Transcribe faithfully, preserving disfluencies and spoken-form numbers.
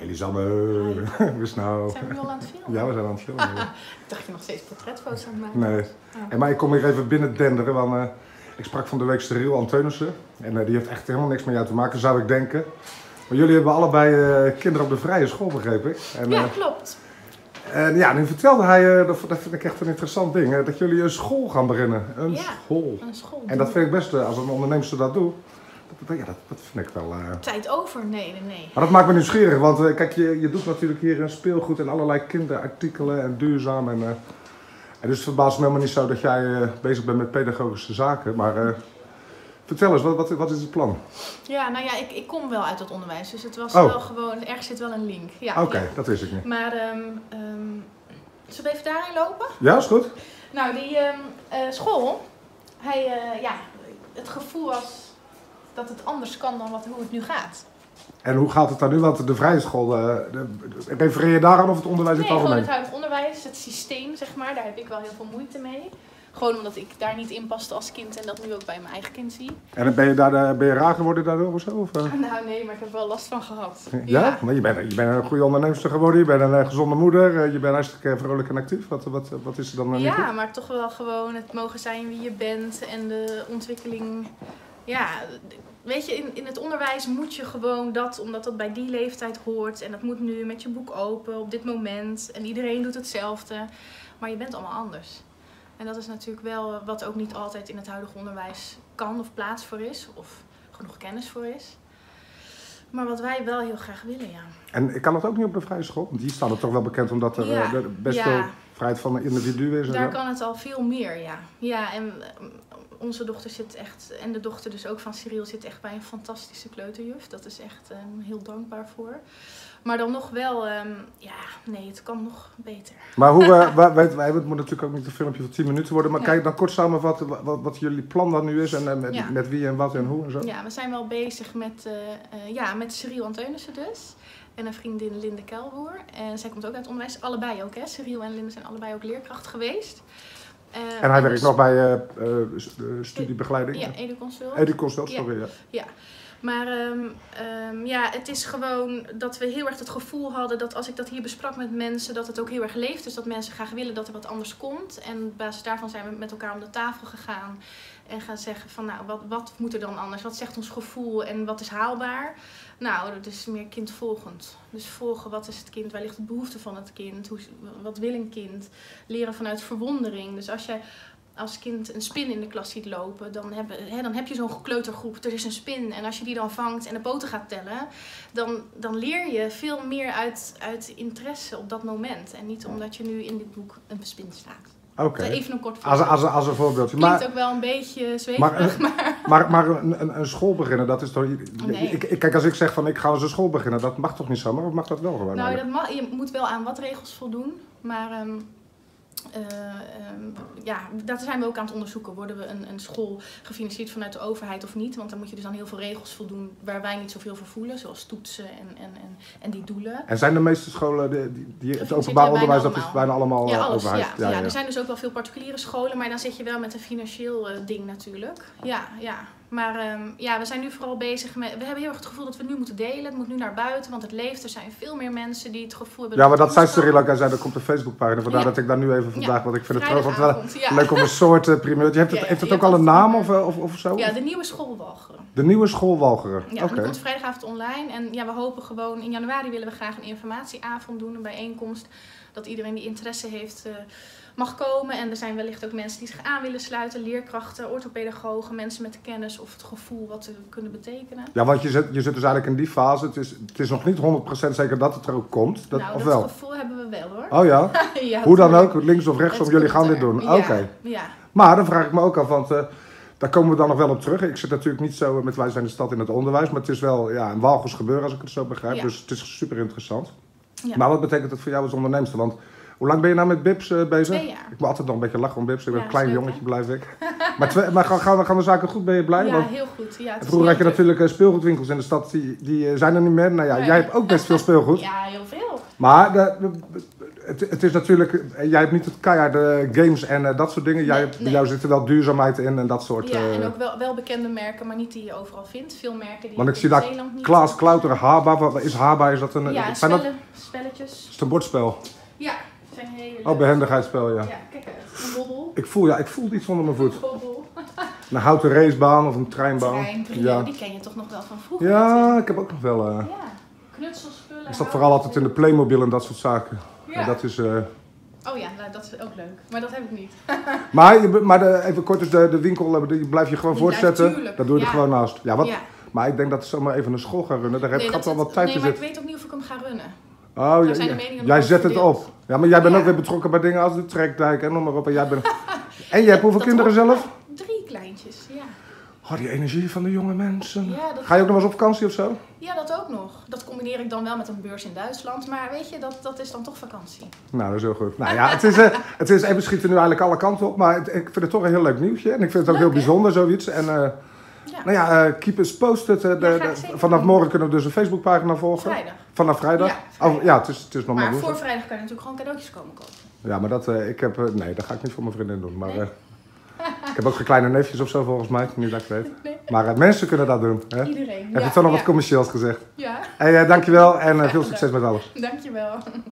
Elisanne, wist nou. Zijn we nu al aan het filmen? Ja, we zijn aan het filmen. Ja. Ik dacht je nog steeds portretfoto's aan het maken. Nee. Oh. En maar ik kom hier even binnen denderen, want uh, ik sprak van de week Cyril Anteunissen. En uh, die heeft echt helemaal niks met jou te maken, zou ik denken. Maar jullie hebben allebei uh, kinderen op de vrije school, begreep ik. En, Ja, uh, klopt. En ja, nu vertelde hij, uh, dat, dat vind ik echt een interessant ding, uh, dat jullie een school gaan beginnen. Een Ja, school. Een school. En dat vind ik best, uh, als een onderneemster dat doet, dat, ja, dat, dat vind ik wel... Uh... Tijd over? Nee, nee, nee. Maar dat maakt me nieuwsgierig, want uh, kijk, je, je doet natuurlijk hier een speelgoed en allerlei kinderartikelen en duurzaam. En, uh, en dus het verbaast me helemaal niet zo dat jij uh, bezig bent met pedagogische zaken. Maar uh, vertel eens, wat, wat, wat is het plan? Ja, nou ja, ik, ik kom wel uit het onderwijs, dus het was Oh. wel gewoon, ergens zit wel een link. Ja, Oké, okay, ja. dat wist ik niet. Maar, um, um, zullen we even daarin lopen? Ja, is goed. Nou, die um, uh, school, hij, uh, ja, het gevoel was dat het anders kan dan wat, hoe het nu gaat. En hoe gaat het dan nu? Want de vrije school, uh, de, de, refereer je daaraan of het onderwijs in nee, het algemeen? Nee, gewoon het huidige onderwijs, het systeem, zeg maar, daar heb ik wel heel veel moeite mee. Gewoon omdat ik daar niet in paste als kind en dat nu ook bij mijn eigen kind zie. En ben je, daar, ben je raar geworden daardoor of zo? Of, uh? Nou nee, maar ik heb er wel last van gehad. Ja? Ja? Maar je bent, je bent een goede onderneemster geworden, je bent een uh, gezonde moeder, uh, je bent hartstikke vrolijk en actief. Wat, wat, wat is er dan uh, niet Ja, goed? maar toch wel gewoon het mogen zijn wie je bent en de ontwikkeling. Ja, weet je, in, in het onderwijs moet je gewoon dat, omdat dat bij die leeftijd hoort. En dat moet nu met je boek open op dit moment. En iedereen doet hetzelfde. Maar je bent allemaal anders. En dat is natuurlijk wel wat ook niet altijd in het huidige onderwijs kan of plaats voor is. Of genoeg kennis voor is. Maar wat wij wel heel graag willen, ja. En kan dat ook niet op de vrije school? Want die staan er toch wel bekend omdat er Ja, uh, best ja. veel vrijheid van de individu is. En Daar zo. kan het al veel meer, ja. Ja, en onze dochter zit echt, en de dochter dus ook van Cyril, zit echt bij een fantastische kleuterjuf. Dat is echt um, heel dankbaar voor. Maar dan nog wel, um, ja, nee, het kan nog beter. Maar hoe, uh, wij, wij, wij, het moet natuurlijk ook niet een filmpje van tien minuten worden, maar Ja. kan je dan kort samenvatten wat, wat, wat jullie plan dan nu is en uh, met, Ja. met wie en wat en hoe en zo? Ja, we zijn wel bezig met, uh, uh, ja, met Cyril Anteunissen dus. En een vriendin Linde Kelboer. En zij komt ook uit het onderwijs. Allebei ook, hè. Cyril en Linde zijn allebei ook leerkracht geweest. Uh, En hij werkt dus, nog bij uh, uh, studiebegeleiding? Ja, Educonsult. Educonsult, sorry. Ja. Ja. Maar um, um, ja, het is gewoon dat we heel erg het gevoel hadden dat als ik dat hier besprak met mensen, dat het ook heel erg leeft. Dus dat mensen graag willen dat er wat anders komt. En op basis daarvan zijn we met elkaar om de tafel gegaan. En gaan zeggen van nou, wat, wat moet er dan anders? Wat zegt ons gevoel en wat is haalbaar? Nou, dat is meer kindvolgend. Dus volgen, wat is het kind? Waar ligt de behoefte van het kind? Hoe, wat wil een kind? Leren vanuit verwondering. Dus als jij als kind een spin in de klas ziet lopen, dan heb, hè, dan heb je zo'n kleutergroep, er is een spin. En als je die dan vangt en de poten gaat tellen, dan, dan leer je veel meer uit, uit interesse op dat moment. En niet omdat je nu in dit boek een spin staat. Oké. Okay. Even een kort als, voorbeeld. als, als een voorbeeldje. Klinkt maar, ook wel een beetje zweverig, maar, maar... Maar, maar een, een, een school beginnen, dat is toch... Nee. Ik, ik, kijk, als ik zeg van ik ga eens een school beginnen, dat mag toch niet zomaar? Of mag dat wel gewoon? Nou, dat mag, je moet wel aan wat regels voldoen, maar... Um, Uh, um, ja, daar zijn we ook aan het onderzoeken. Worden we een, een school gefinancierd vanuit de overheid of niet? Want dan moet je dus aan heel veel regels voldoen waar wij niet zoveel voor voelen. Zoals toetsen en, en, en, en die doelen. En zijn de meeste scholen, die, die, die het openbaar onderwijs, dat is bijna allemaal ja, alles, overheid? Ja, Ja, ja, ja. Er zijn dus ook wel veel particuliere scholen, maar dan zit je wel met een financieel uh, ding natuurlijk. Ja, ja. Maar um, ja, we zijn nu vooral bezig met... We hebben heel erg het gevoel dat we het nu moeten delen. Het moet nu naar buiten, want het leeft. Er zijn veel meer mensen die het gevoel hebben... Ja, maar dat zei het Cyril ook. Hij zei, er komt een Facebookpagina. Vandaar ja. dat ik daar nu even vandaag... Ja. Want ik vind het trouwens wel ja. leuk om een soort uh, primeurtje. Heeft het, Ja, ja. heeft het Je ook al een hebt naam altijd- of, of, of zo? Ja, de nieuwe school Walcheren. De nieuwe school Walcheren. Ja, Oké. die komt vrijdagavond online. En ja, we hopen gewoon... In januari willen we graag een informatieavond doen. Een bijeenkomst. Dat iedereen die interesse heeft... Uh, mag komen. En er zijn wellicht ook mensen die zich aan willen sluiten. Leerkrachten, orthopedagogen, mensen met de kennis of het gevoel wat ze kunnen betekenen. Ja, want je zit, je zit dus eigenlijk in die fase. Het is, het is nog niet honderd procent zeker dat het er ook komt. Dat, nou, of dat wel? gevoel hebben we wel hoor. Oh ja? ja Hoe dan natuurlijk. ook, links of rechtsom, Het jullie komt gaan dit er. doen. Ja, Oké. ja. Maar dan vraag ik me ook af, want uh, daar komen we dan nog wel op terug. Ik zit natuurlijk niet zo met Wij zijn de stad in het onderwijs. Maar het is wel ja, een Walchers gebeuren als ik het zo begrijp. Ja. Dus het is super interessant. Ja. Maar wat betekent het voor jou als onderneemster? Want hoe lang ben je nou met Bips uh, bezig? Twee jaar. Ik moet altijd nog een beetje lachen om Bips. Ik ben Ja, een klein leuk, jongetje, hè? blijf ik. Maar, twee, maar gaan, gaan, gaan de zaken goed? Ben je blij? Ja, Want heel goed. Ja, het is vroeger had je heel natuurlijk uh, speelgoedwinkels in de stad. Die, die uh, zijn er niet meer. Nou ja, Nee. jij hebt ook best veel speelgoed. Ja, heel veel. Maar de, de, het, het is natuurlijk, jij hebt niet het keiharde games en uh, dat soort dingen. Jij, Nee, hebt- bij nee. jou zit er wel duurzaamheid in en dat soort. Ja, uh, en ook wel, wel bekende merken, maar niet die je overal vindt. Veel merken die Want ik je zie in daar Zeeland niet. Klaas Klauter, Haba. Wat is Haba? Is dat een, Ja, zijn dat, spellen, spelletjes. is het een bordspel? Ja, zijn hele Oh, behendigheidsspel, ja. Ja, kijk uit. Een bobbel. Ik voel, ja, ik voel iets onder mijn voet. Een bobbel. Een houten racebaan of een treinbaan. Trein, Brio, Ja. die ken je toch nog wel van vroeger? Ja, ik heb ook nog wel. Uh, Ja, knutselspullen. ik zat vooral altijd in de Playmobil en dat soort zaken. Ja. En dat is, uh, Oh ja, nou, dat is ook leuk. Maar dat heb ik niet. maar je, maar de, even kort, dus de, de winkel, uh, die blijf je gewoon Die blijft, voortzetten. tuurlijk. Dat doe je er Ja. gewoon naast. Ja, wat, Ja. Maar ik denk dat ze zomaar even een school gaan runnen. Daar heb Nee, ik dat wel het- wat tijd nee, te maar ik zitten. weet ook niet of ik hem ga runnen. Oh, Daar ja, zijn de ja. meningen Jij over zet het verdeeld. op. Ja, maar jij bent Ja. ook weer betrokken bij dingen als de trekdijk en noem maar op. En jij bent... En je hebt hoeveel Dat kinderen ook- zelf? Drie kleintjes, ja. Oh, die energie van de jonge mensen. Ja, dat- Ga je ook nog wel eens op vakantie of zo? Ja, dat ook nog. Dat combineer ik dan wel met een beurs in Duitsland. Maar weet je, dat, dat is dan toch vakantie. Nou, dat is heel goed. Nou ja, het is, uh, het is even schieten nu eigenlijk alle kanten op. Maar het- ik vind het toch een heel leuk nieuwtje. En ik vind het ook Leuk, heel hè? bijzonder, zoiets. En uh, Ja, nou ja, uh, keep us posted. Uh, de, Ja, ga ik de- zeker vanaf doen. morgen kunnen we dus een Facebookpagina volgen. vrijdag. Vanaf vrijdag? Ja, vrijdag. Oh, ja, het is, het is nog maar Maar woensdag. voor vrijdag kan je natuurlijk gewoon cadeautjes komen kopen. Ja, maar dat, uh, ik heb, uh, nee, dat ga ik niet voor mijn vriendin doen. Maar Nee? uh, ik heb ook geen kleine neefjes of zo volgens mij, niet dat ik weet. Nee. Maar uh, mensen kunnen dat doen. Hè? Iedereen. Heb ja, je toch nog ja. wat commercieels gezegd? Ja, Hey, uh, dankjewel en uh, veel succes met alles. dankjewel.